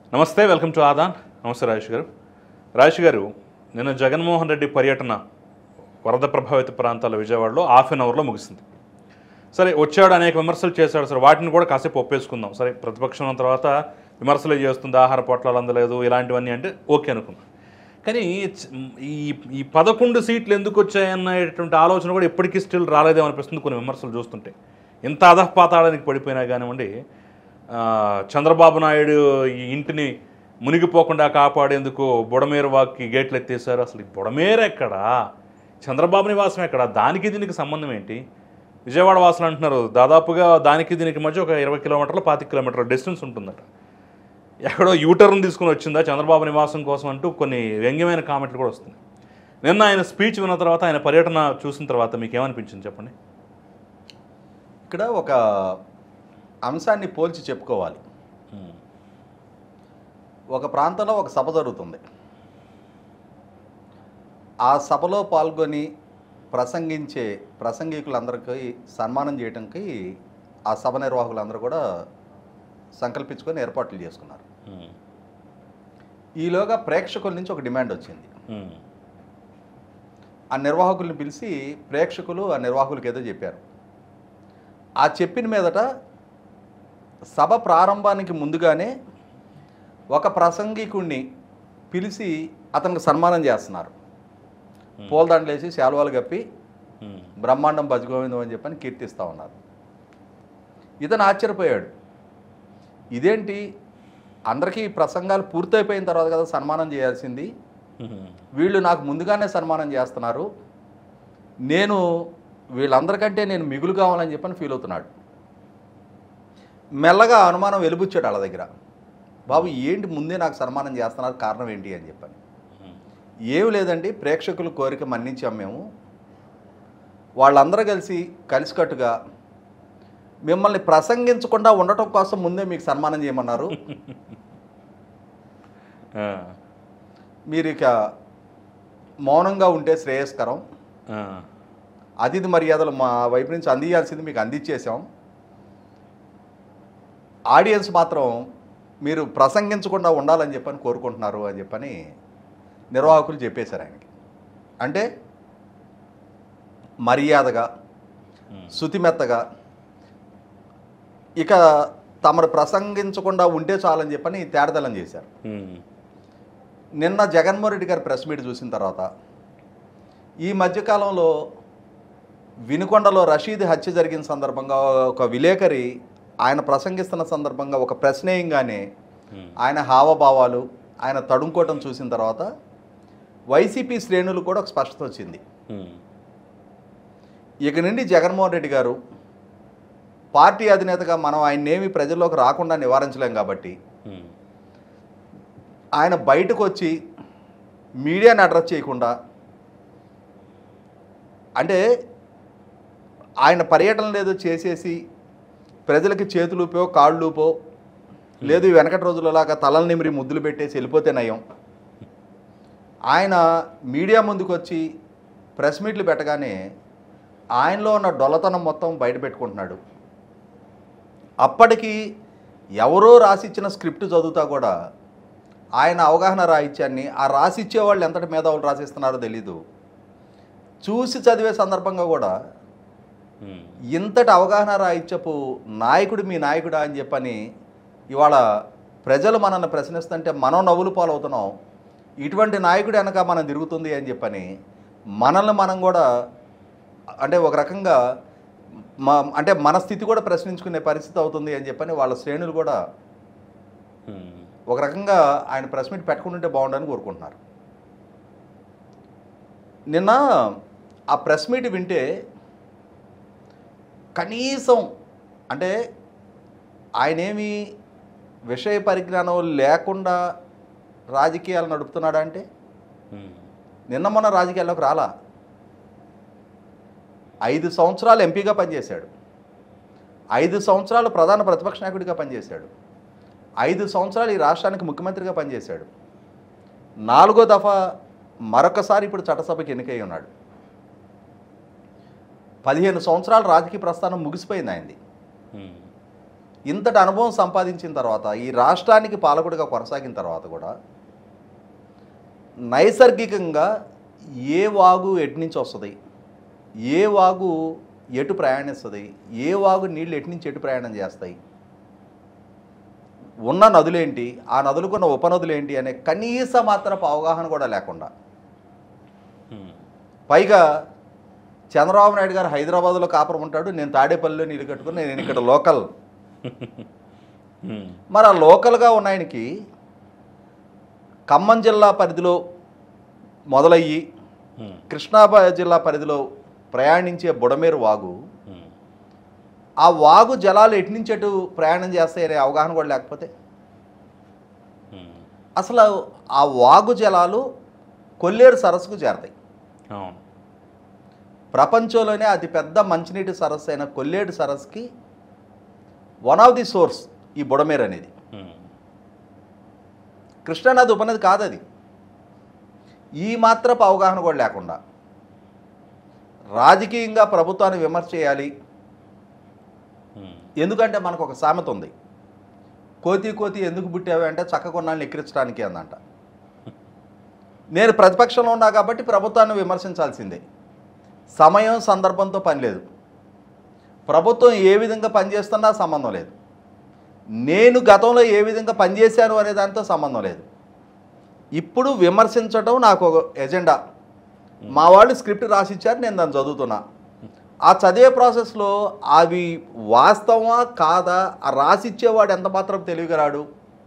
నమస్తే, welcome to Aadan. నమస్తే రాజేష్ గారు. రాజేష్ గారు, నిన్న జగన్మోహన్ రెడ్డి పర్యటన వరద ప్రభావిత ప్రాంతాల విజయవాడలో హాఫ్ అన్ అవర్లో ముగిసింది. సరే, వచ్చాడు, అనేక విమర్శలు చేశాడు. సరే, వాటిని కూడా కాసేపు ఒప్పేసుకుందాం. సరే, ప్రతిపక్షం తర్వాత విమర్శలు చేస్తుంది, ఆహార పొట్లాలు అందలేదు, ఇలాంటివన్నీ అంటే ఓకే అనుకున్నాం. కానీ ఈ 11 సీట్లు ఎందుకు వచ్చాయన్నటువంటి ఆలోచన కూడా ఇప్పటికీ స్టిల్ రాలేదేమనిపిస్తుంది కొన్ని విమర్శలు చూస్తుంటే. ఇంత అధఃపాతాళానికి పడిపోయినా కానివ్వండి, చంద్రబాబు నాయుడు ఈ ఇంటిని మునిగిపోకుండా కాపాడేందుకు బుడమేరు వాక్కి గేట్లు ఎత్తేసారు. అసలు ఈ బుడమేరు ఎక్కడా, చంద్రబాబు నివాసం ఎక్కడా, దానికి దీనికి సంబంధం ఏంటి? విజయవాడ వాసులు అంటున్నారు దాదాపుగా దానికి దీనికి మధ్య ఒక 20 కిలోమీటర్లు 25 కిలోమీటర్ల డిస్టెన్స్ ఉంటుందట. ఎక్కడో యూటర్న్ తీసుకుని వచ్చిందా చంద్రబాబు నివాసం కోసం అంటూ కొన్ని వ్యంగ్యమైన కామెంట్లు కూడా వస్తున్నాయి. నిన్న ఆయన స్పీచ్ విన్న తర్వాత, ఆయన పర్యటన చూసిన తర్వాత మీకు ఏమనిపించింది చెప్పండి. ఇక్కడ ఒక అంశాన్ని పోల్చి చెప్పుకోవాలి. ఒక ప్రాంతంలో ఒక సభ జరుగుతుంది. ఆ సభలో పాల్గొని ప్రసంగించే ప్రసంగికులందరికీ సన్మానం చేయడానికి ఆ సభ నిర్వాహకులందరూ కూడా సంకల్పించుకొని ఏర్పాట్లు చేసుకున్నారు. ఈలోగా ప్రేక్షకుల నుంచి ఒక డిమాండ్ వచ్చింది. ఆ నిర్వాహకుల్ని పిలిచి ప్రేక్షకులు ఆ నిర్వాహకులకి ఏదో చెప్పారు. ఆ చెప్పిన మీదట సభ ప్రారంభానికి ముందుగానే ఒక ప్రసంగికుడిని పిలిచి అతనికి సన్మానం చేస్తున్నారు. పూలదండలు వేసి శాలువాలు కప్పి బ్రహ్మాండం భజగోవిందం అని చెప్పని కీర్తిస్తూ ఉన్నారు. ఇతను ఆశ్చర్యపోయాడు. ఇదేంటి, అందరికీ ప్రసంగాలు పూర్తయిపోయిన తర్వాత కదా సన్మానం చేయాల్సింది, వీళ్ళు నాకు ముందుగానే సన్మానం చేస్తున్నారు, నేను వీళ్ళందరికంటే నేను మిగులు కావాలని చెప్పని ఫీల్ అవుతున్నాడు. మెల్లగా అనుమానం వెలుబుచ్చాడు వాళ్ళ దగ్గర. బాబు ఏంటి ముందే నాకు సన్మానం చేస్తున్నారు, కారణం ఏంటి అని చెప్పని. ఏమి లేదండి, ప్రేక్షకుల కోరిక మన్నించాం మేము, వాళ్ళందరూ కలిసికట్టుగా మిమ్మల్ని ప్రసంగించకుండా ఉండటం కోసం ముందే మీకు సన్మానం చేయమన్నారు. మీరు ఇక మౌనంగా ఉంటే శ్రేయస్కరం, అతిథి మర్యాదలు మా వైపు నుంచి అందించాల్సింది మీకు అందించేసాం, ఆడియన్స్ మాత్రం మీరు ప్రసంగించకుండా ఉండాలని చెప్పని కోరుకుంటున్నారు అని చెప్పని నిర్వాహకులు చెప్పేశారు ఆయనకి. అంటే మర్యాదగా శుతిమెత్తగా ఇక తమరు ప్రసంగించకుండా ఉంటే చాలని చెప్పని తేడదలం చేశారు. నిన్న జగన్మోహన్ రెడ్డి గారి ప్రెస్ మీట్ చూసిన తర్వాత, ఈ మధ్యకాలంలో వినుకొండలో రషీద్ హత్య జరిగిన సందర్భంగా ఒక విలేకరి ఆయన ప్రసంగిస్తున్న సందర్భంగా ఒక ప్రశ్నేయంగానే ఆయన హావభావాలు, ఆయన తడుముకోవటం చూసిన తర్వాత వైసీపీ శ్రేణులు కూడా ఒక స్పష్టత వచ్చింది. ఇక నుండి జగన్మోహన్ రెడ్డి గారు పార్టీ అధినేతగా మనం ఆయన్నేమి ప్రజల్లోకి రాకుండా నివారించలేం కాబట్టి ఆయన బయటకు వచ్చి మీడియాని అడ్రస్ చేయకుండా, అంటే ఆయన పర్యటన లేదో చేసేసి ప్రజలకి చేతులూపో కాళ్ళూపో, లేదు వెనకటి రోజులలాగా తలల నిమిరి ముద్దులు పెట్టేసి వెళ్ళిపోతే నయం. ఆయన మీడియా ముందుకు వచ్చి ప్రెస్ మీట్లు పెట్టగానే ఆయనలో ఉన్న డొల్లతనం మొత్తం బయట పెట్టుకుంటున్నాడు. అప్పటికి ఎవరో రాసిచ్చిన స్క్రిప్ట్ చదువుతా కూడా ఆయన అవగాహన రాయిత్యాన్ని ఆ రాసిచ్చేవాళ్ళు ఎంతటి మేధావులు రాసిస్తున్నారో తెలీదు. చూసి చదివే సందర్భంగా కూడా ఇంతటి అవగాహన రాయిత్యపు నాయకుడు మీ నాయకుడా అని చెప్పని ఇవాళ ప్రజలు మనల్ని ప్రశ్నిస్తుంటే మనం నవ్వులు పాలవుతున్నాం. ఇటువంటి నాయకుడు వెనక మనం తిరుగుతుంది అని చెప్పని మనల్ని మనం కూడా అంటే ఒక రకంగా అంటే మన స్థితి కూడా ప్రశ్నించుకునే పరిస్థితి అవుతుంది అని చెప్పని వాళ్ళ శ్రేణులు కూడా ఒక రకంగా ఆయన ప్రెస్ మీట్ పెట్టుకుంటుంటే బాగుండని కోరుకుంటున్నారు. నిన్న ఆ ప్రెస్ మీట్ వింటే కనీసం అంటే ఆయనేమి విషయ పరిజ్ఞానం లేకుండా రాజకీయాలు నడుపుతున్నాడా అంటే, నిన్న మొన్న రాజకీయాల్లోకి రాలా. 5 సంవత్సరాలు ఎంపీగా పనిచేశాడు, 5 సంవత్సరాలు ప్రధాన ప్రతిపక్ష నాయకుడిగా పనిచేశాడు, 5 సంవత్సరాలు ఈ రాష్ట్రానికి ముఖ్యమంత్రిగా పనిచేశాడు, 4వ దఫా మరొకసారి ఇప్పుడు చట్టసభకి ఎన్నికై ఉన్నాడు. 15 సంవత్సరాల రాజకీయ ప్రస్థానం ముగిసిపోయింది ఆయనది. ఇంతటి అనుభవం సంపాదించిన తర్వాత ఈ రాష్ట్రానికి పాలకుడిగా కొనసాగిన తర్వాత కూడా నైసర్గికంగా ఏ వాగు ఎటు నుంచి వస్తుంది, ఏ వాగు ఎటు ప్రయాణిస్తుంది, ఏ వాగు నీళ్ళు ఎటు నుంచి ఎటు ప్రయాణం చేస్తాయి, ఉన్న నదులేంటి, ఆ నదులకున్న ఉపనదులేంటి అనే కనీస మాత్రపు అవగాహన కూడా లేకుండా, పైగా చంద్రబాబు నాయుడు గారు హైదరాబాద్లో కాపురం ఉంటాడు, నేను తాడేపల్లిలో నీళ్ళు కట్టుకుని నేను ఇక్కడ లోకల్. మరి ఆ లోకల్గా ఉన్న ఆయనకి ఖమ్మం జిల్లా పరిధిలో మొదలయ్యి కృష్ణా జిల్లా పరిధిలో ప్రయాణించే బుడమేరు వాగు, ఆ వాగు జలాలు ఎటు నుంచి ఎటు ప్రయాణం చేస్తాయనే అవగాహన కూడా లేకపోతే, అసలు ఆ వాగు జలాలు కొల్లేరు సరస్సుకు చేరతాయి. ప్రపంచంలోనే అతిపెద్ద మంచినీటి సరస్సు అయిన కొల్లేరు సరస్సుకి వన్ ఆఫ్ ది సోర్స్ ఈ బుడమేరు అనేది. కృష్ణానది ఉపనది కాదు అది. ఈ మాత్రపు అవగాహన కూడా లేకుండా రాజకీయంగా ప్రభుత్వాన్ని విమర్శ చేయాలి. ఎందుకంటే మనకు ఒక సామెత ఉంది, కోతి కోతి ఎందుకు పుట్టావు అంటే చక్క కొన్నాళ్ళని ఎక్కిరించడానికి అందంట. నేను ప్రతిపక్షంలో ఉన్నా కాబట్టి ప్రభుత్వాన్ని విమర్శించాల్సిందే. సమయం సందర్భంతో పని లేదు. ప్రభుత్వం ఏ విధంగా పనిచేస్తున్నా సంబంధం లేదు. నేను గతంలో ఏ విధంగా పనిచేశాను అనే దాంతో సంబంధం లేదు. ఇప్పుడు విమర్శించడం నాకు ఒక ఎజెండా. మా వాళ్ళు స్క్రిప్ట్ రాసిచ్చారు, నేను దాన్ని చదువుతున్నా. ఆ చదివే ప్రాసెస్లో అవి వాస్తవమా కాదా, ఆ రాసిచ్చేవాడు ఎంత మాత్రం తెలివిగరాడు.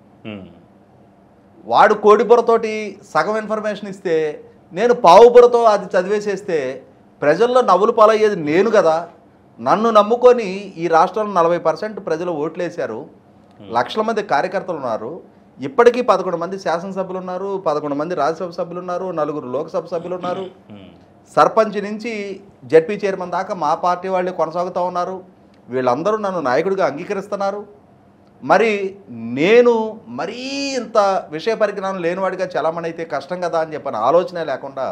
వాడు కోడిబుర్రతోటి సగం ఇన్ఫర్మేషన్ ఇస్తే నేను పావుబుర్రతో అది చదివేసేస్తే ప్రజల్లో నవ్వులు పాలయ్యేది నేను కదా. నన్ను నమ్ముకొని ఈ రాష్ట్రంలో 40% ప్రజలు ఓట్లేశారు. లక్షల మంది కార్యకర్తలు ఉన్నారు. ఇప్పటికీ 11 మంది శాసనసభ్యులు ఉన్నారు, 11 మంది రాజ్యసభ సభ్యులు ఉన్నారు, 4 లోక్సభ సభ్యులు ఉన్నారు. సర్పంచ్ నుంచి జడ్పీ చైర్మన్ దాకా మా పార్టీ వాళ్ళే కొనసాగుతూ ఉన్నారు. వీళ్ళందరూ నన్ను నాయకుడిగా అంగీకరిస్తున్నారు. మరి నేను మరీ ఇంత విషయ పరిజ్ఞానం లేనివాడిగా చలామణి అయితే కష్టం కదా అని చెప్పని ఆలోచనే లేకుండా.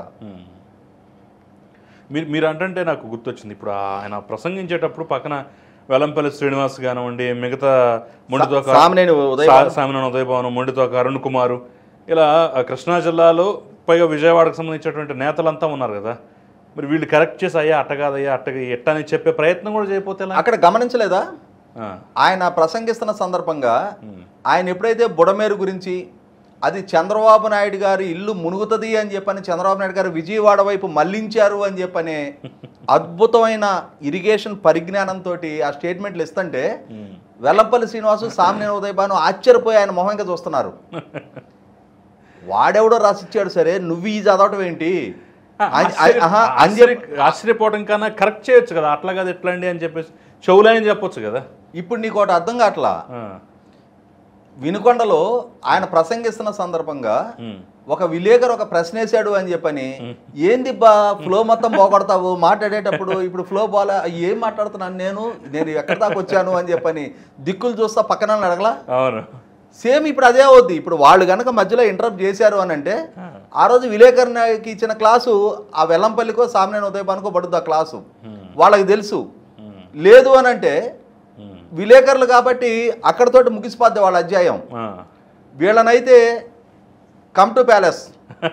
మీరు అంటే నాకు గుర్తొచ్చింది, ఇప్పుడు ఆయన ప్రసంగించేటప్పుడు పక్కన వెల్లంపల్లి శ్రీనివాస్ కానివ్వండి, మిగతా సామినేని ఉదయభవనం, మొండితోక అరుణ్ కుమారు, ఇలా కృష్ణా జిల్లాలో పైగా విజయవాడకు సంబంధించినటువంటి నేతలంతా ఉన్నారు కదా. మరి వీళ్ళు కరెక్ట్ చేసి అయ్యా అట్ట కాదయ్యా అట్ట ఎట్టని చెప్పే ప్రయత్నం కూడా చేయకపోతే అక్కడ గమనించలేదా? ఆయన ప్రసంగిస్తున్న సందర్భంగా ఆయన ఎప్పుడైతే బుడమేరు గురించి అది చంద్రబాబు నాయుడు గారి ఇల్లు మునుగుతుంది అని చెప్పని చంద్రబాబు నాయుడు గారు విజయవాడ వైపు మళ్లించారు అని చెప్పని అద్భుతమైన ఇరిగేషన్ పరిజ్ఞానంతో ఆ స్టేట్మెంట్లు ఇస్తుంటే వెల్లంపల్లి శ్రీనివాసు, సామినేని ఉదయభాను ఆశ్చర్యపోయి ఆయన మొహంగా చూస్తున్నారు. వాడెవడో రాసిచ్చాడు సరే, నువ్వు ఈ చదవటం ఏంటి ఆశ్చర్యపోవడం కన్నా కరెక్ట్ చేయొచ్చు కదా. అట్లా కదా ఎట్లా అండి అని చెప్పేసి చెవులని చెప్పొచ్చు కదా. ఇప్పుడు నీకు ఒకటి అర్థం కావట్లా. వినుకొండలో ఆయన ప్రసంగిస్తున్న సందర్భంగా ఒక విలేకరు ఒక ప్రశ్న వేశాడు అని చెప్పని, ఏంది బా ఫ్లో మొత్తం పోగొడతావు మాట్లాడేటప్పుడు, ఇప్పుడు ఫ్లో పోలే, ఏం మాట్లాడుతున్నాను నేను ఎక్కడి దాకా వచ్చాను అని చెప్పని దిక్కులు చూస్తా పక్కన అడగలా. అవును, సేమ్ ఇప్పుడు అదే అవుద్ది. ఇప్పుడు వాళ్ళు కనుక మధ్యలో ఇంటరప్ట్ చేశారు అని అంటే ఆ రోజు విలేకరునికి ఇచ్చిన క్లాసు ఆ వెల్లంపల్లికో సామినేని ఉదయభానుకో పడుతుంది ఆ క్లాసు. వాళ్ళకి తెలుసు. లేదు అని అంటే విలేకరులు కాబట్టి అక్కడతోటి ముగిసిపోద్ది వాళ్ళ అధ్యాయం. వీళ్ళనైతే కమ్ టు ప్యాలెస్,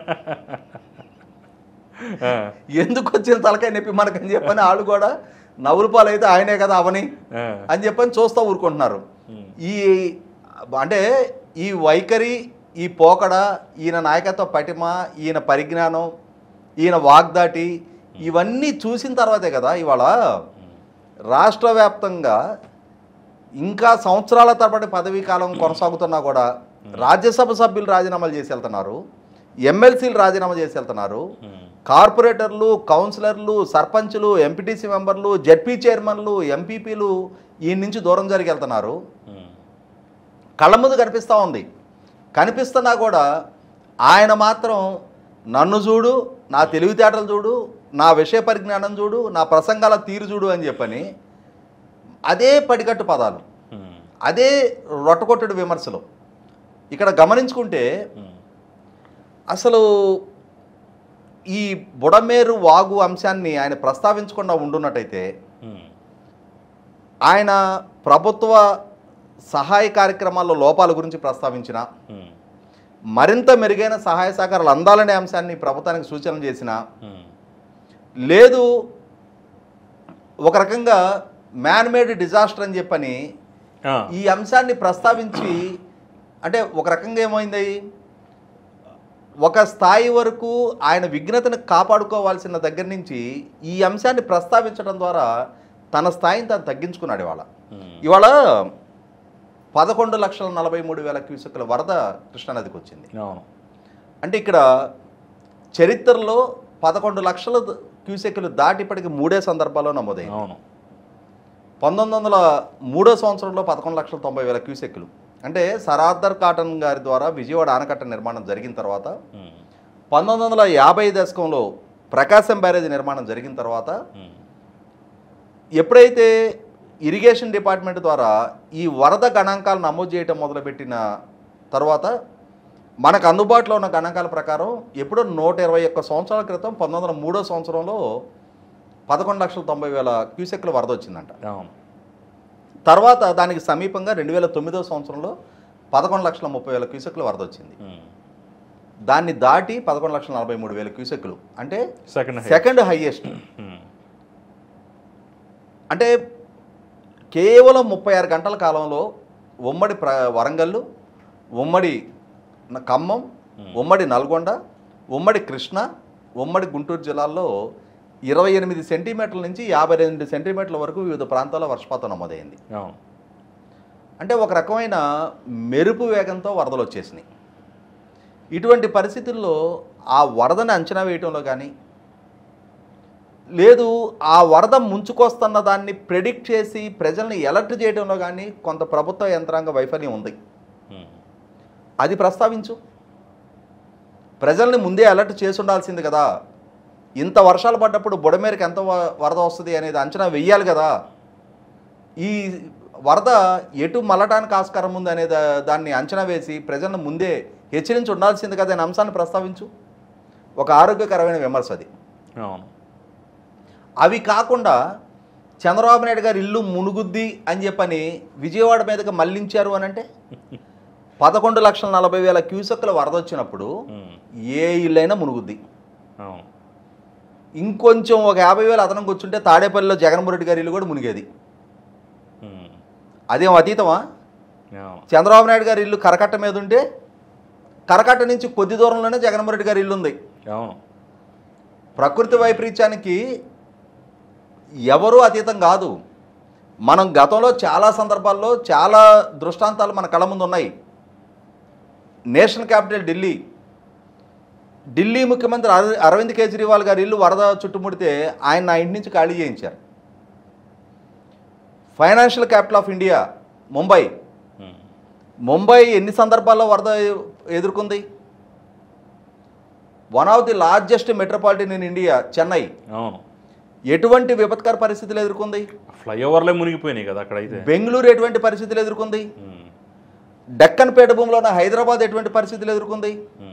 ఎందుకు వచ్చిన తలకాయ నొప్పి మనకని చెప్పని వాళ్ళు కూడా నవ్వుల పాలైతే ఆయనే కదా అవని అని చెప్పని చూస్తూ ఊరుకుంటున్నారు. ఈ అంటే ఈ వైఖరి, ఈ పోకడ, ఈయన నాయకత్వ పటిమ, ఈయన పరిజ్ఞానం, ఈయన వాగ్దాటి ఇవన్నీ చూసిన తర్వాతే కదా ఇవాళ రాష్ట్ర వ్యాప్తంగా ఇంకా సంవత్సరాల తరబడి పదవీ కాలం కొనసాగుతున్నా కూడా రాజ్యసభ సభ్యులు రాజీనామాలు చేసి వెళ్తున్నారు, ఎమ్మెల్సీలు రాజీనామా చేసి వెళ్తున్నారు, కార్పొరేటర్లు, కౌన్సిలర్లు, సర్పంచులు, ఎంపీటీసీ మెంబర్లు, జడ్పీ చైర్మన్లు, ఎంపీపీలు ఈ నుంచి దూరం జరిగి వెళ్తున్నారు. కళ్ళ ముందు కనిపిస్తూ ఉంది. కనిపిస్తున్నా కూడా ఆయన మాత్రం నన్ను చూడు, నా తెలివితేటలు చూడు, నా విషయ పరిజ్ఞానం చూడు, నా ప్రసంగాల తీరు చూడు అని చెప్పని అదే పడికట్టు పదాలు, అదే రొట్టకొట్టడు విమర్శలు. ఇక్కడ గమనించుకుంటే అసలు ఈ బుడమేరు వాగు అంశాన్ని ఆయన ప్రస్తావించకుండా ఉండున్నట్టయితే ఆయన ప్రభుత్వ సహాయ కార్యక్రమాల్లో లోపాల గురించి ప్రస్తావించిన, మరింత మెరుగైన సహాయ సహకారాలు అందాలనే అంశాన్ని ప్రభుత్వానికి సూచన చేసిన, లేదు ఒక రకంగా మ్యాన్ మేడ్ డిజాస్టర్ అని చెప్పని ఈ అంశాన్ని ప్రస్తావించి, అంటే ఒక రకంగా ఏమైంది, ఒక స్థాయి వరకు ఆయన విఘ్నతను కాపాడుకోవాల్సిన దగ్గర నుంచి ఈ అంశాన్ని ప్రస్తావించడం ద్వారా తన స్థాయిని తను తగ్గించుకున్నాడు. ఇవాళ 11,43,000 క్యూసెక్కుల వరద కృష్ణానదికి వచ్చింది. అంటే ఇక్కడ చరిత్రలో 11 లక్షల క్యూసెక్కులు దాటి ఇప్పటికి 3 సందర్భాల్లో నమోదైంది. 1903 సంవత్సరంలో 11,90,000 క్యూసెక్కులు, అంటే సర్ ఆర్థర్ కాటన్ గారి ద్వారా విజయవాడ ఆనకట్ట నిర్మాణం జరిగిన తర్వాత, 1950 దశకంలో ప్రకాశం బ్యారేజ్ నిర్మాణం జరిగిన తర్వాత, ఎప్పుడైతే ఇరిగేషన్ డిపార్ట్మెంట్ ద్వారా ఈ వరద గణాంకాలు నమోదు చేయటం మొదలుపెట్టిన తర్వాత మనకు అందుబాటులో ఉన్న గణాంకాల ప్రకారం ఎప్పుడో 121 సంవత్సరాల క్రితం 1903 సంవత్సరంలో 11,90,000 క్యూసెక్కుల వరద వచ్చిందంట. తర్వాత దానికి సమీపంగా 2009 సంవత్సరంలో 11,30,000 క్యూసెక్కుల వరద వచ్చింది. దాన్ని దాటి 11,43,000 క్యూసెక్కులు, అంటే సెకండ్ హైయెస్ట్. అంటే కేవలం 36 గంటల కాలంలో ఉమ్మడి వరంగల్, ఉమ్మడి ఖమ్మం, ఉమ్మడి నల్గొండ, ఉమ్మడి కృష్ణ, ఉమ్మడి గుంటూరు జిల్లాల్లో 28 సెంటీమీటర్ల నుంచి 52 సెంటీమీటర్ల వరకు వివిధ ప్రాంతాల్లో వర్షపాతం నమోదైంది. అంటే ఒక రకమైన మెరుపు వేగంతో వరదలు వచ్చేసినాయి. ఇటువంటి పరిస్థితుల్లో ఆ వరదని అంచనా వేయటంలో కానీ, లేదు ఆ వరద ముంచుకొస్తున్న దాన్ని ప్రెడిక్ట్ చేసి ప్రజల్ని అలర్ట్ చేయడంలో కానీ కొంత ప్రభుత్వ యంత్రాంగ వైఫల్యం ఉంది. అది ప్రస్తావించు. ప్రజల్ని ముందే అలర్ట్ చేసి ఉండాల్సింది కదా. ఇంత వర్షాలు పడ్డప్పుడు బుడమేరకు ఎంత వరద వస్తుంది అనేది అంచనా వెయ్యాలి కదా. ఈ వరద ఎటు మళ్ళటానికి ఆస్కారం ఉంది అనే దాన్ని అంచనా వేసి ప్రజలను ముందే హెచ్చరించి ఉండాల్సింది కదా అనే అంశాన్ని ప్రస్తావించు. ఒక ఆరోగ్యకరమైన విమర్శ అది. అవి కాకుండా చంద్రబాబు నాయుడు గారు ఇల్లు మునుగుద్ది అని చెప్పని విజయవాడ మీదకి మళ్లించారు అని అంటే 11,40,000 క్యూసెక్కుల వరద వచ్చినప్పుడు ఏ ఇల్లైనా మునుగుద్ది. ఇంకొంచెం ఒక 50,000 అదనంగా వచ్చుంటే తాడేపల్లిలో జగన్మోహన్ రెడ్డి గారి ఇల్లు కూడా మునిగేది. అదేం అతీతమా? చంద్రబాబు నాయుడు గారి ఇల్లు కరకట్ట మీద ఉంటే కరకట్ట నుంచి కొద్ది దూరంలోనే జగన్మోహన్ రెడ్డి గారి ఇల్లు ఉంది. ప్రకృతి వైపరీత్యానికి ఎవరూ అతీతం కాదు. మనం గతంలో చాలా సందర్భాల్లో చాలా దృష్టాంతాలు మన కళ్ళ ముందు ఉన్నాయి. నేషనల్ క్యాపిటల్ ఢిల్లీ ముఖ్యమంత్రి అరవింద్ కేజ్రీవాల్ గారి ఇల్లు వరద చుట్టుముడితే ఆయన నా ఇంటి నుంచి ఖాళీ చేయించారు. Financial capital of India Mumbai ఎన్ని సందర్భాల్లో వరద ఎదుర్కొంది? One of the largest metropolitan in India Chennai ఎటువంటి విపత్కర పరిస్థితులు ఎదుర్కొంది? ఫ్లైఓవర్లే మునిగిపోయినాయి కదా అక్కడ. అయితే బెంగళూరు ఎటువంటి పరిస్థితులు ఎదుర్కొంది? డక్కన్ పీఠభూమిలో ఉన్న హైదరాబాద్ ఎటువంటి పరిస్థితులు ఎదుర్కొంది?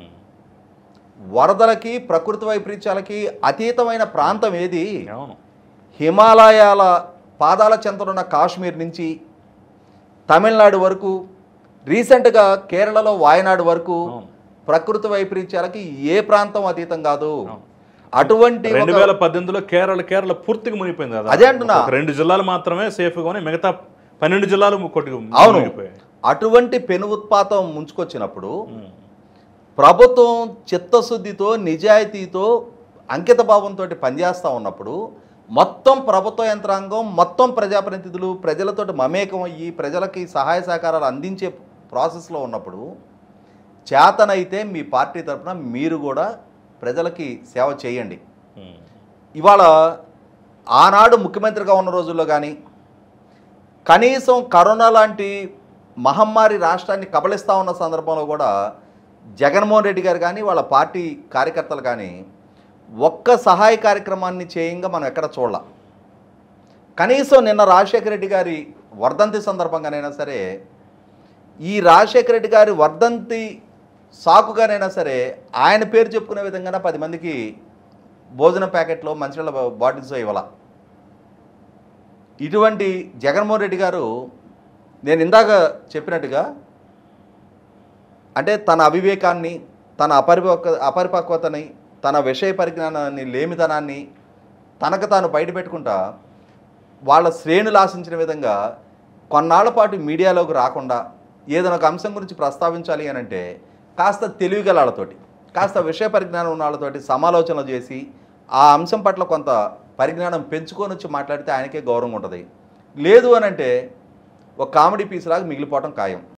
వరదలకి ప్రకృతి వైపరీత్యాలకి అతీతమైన ప్రాంతం ఏది? హిమాలయాల పాదాల చెంతనున్న కాశ్మీర్ నుంచి తమిళనాడు వరకు, రీసెంట్గా కేరళలో వాయనాడు వరకు ప్రకృతి వైపరీత్యాలకి ఏ ప్రాంతం అతీతం కాదు. అటువంటి 2018లో కేరళ పూర్తిగా మునిగిపోయింది కదా. అదే అంటున్నా, 2 జిల్లాలు మాత్రమే సేఫ్గా ఉన్నాయి, మిగతా 12 జిల్లాలు అవును. అటువంటి పెను ఉత్పాతం ముంచుకొచ్చినప్పుడు ప్రభుత్వం చిత్తశుద్ధితో నిజాయితీతో అంకిత భావంతో పనిచేస్తూ ఉన్నప్పుడు మొత్తం ప్రభుత్వ యంత్రాంగం మొత్తం ప్రజాప్రతినిధులు ప్రజలతో మమేకం అయ్యి ప్రజలకి సహాయ సహకారాలు అందించే ప్రాసెస్లో ఉన్నప్పుడు చేతనైతే మీ పార్టీ తరఫున మీరు కూడా ప్రజలకి సేవ చేయండి. ఇవాళ ఆనాడు ముఖ్యమంత్రిగా ఉన్న రోజుల్లో కానీ కనీసం కరోనా లాంటి మహమ్మారి రాష్ట్రాన్ని కబళిస్తూ ఉన్న సందర్భంలో కూడా జగన్మోహన్ రెడ్డి గారు కానీ వాళ్ళ పార్టీ కార్యకర్తలు కానీ ఒక్క సహాయ కార్యక్రమాన్ని చేయంగా మనం ఎక్కడ చూడాల. కనీసం నిన్న రాజశేఖర రెడ్డి గారి వర్ధంతి సందర్భంగానైనా సరే, ఈ రాజశేఖర రెడ్డి గారి వర్ధంతి సాకుగానైనా సరే ఆయన పేరు చెప్పుకునే విధంగా 10 మందికి భోజనం ప్యాకెట్లో మంచినీళ్ళ బాటిల్స్ ఇవ్వాల. ఇటువంటి జగన్మోహన్ రెడ్డి గారు నేను ఇందాక చెప్పినట్టుగా అంటే తన అవివేకాన్ని, తన అపరిపక్వతని, తన విషయ పరిజ్ఞానాన్ని, లేమితనాన్ని తనకు తాను బయటపెట్టుకుంటా వాళ్ళ శ్రేణులు ఆశించిన విధంగా కొన్నాళ్ల పాటు మీడియాలోకి రాకుండా ఏదైనా ఒక అంశం గురించి ప్రస్తావించాలి అని అంటే కాస్త తెలివిగల వాళ్ళతోటి, కాస్త విషయ పరిజ్ఞానం ఉన్న వాళ్ళతోటి సమాలోచనలు చేసి ఆ అంశం పట్ల కొంత పరిజ్ఞానం పెంచుకొని వచ్చి మాట్లాడితే ఆయనకే గౌరవం ఉంటుంది. లేదు అని అంటే ఒక కామెడీ పీస్ లాగా మిగిలిపోవటం ఖాయం.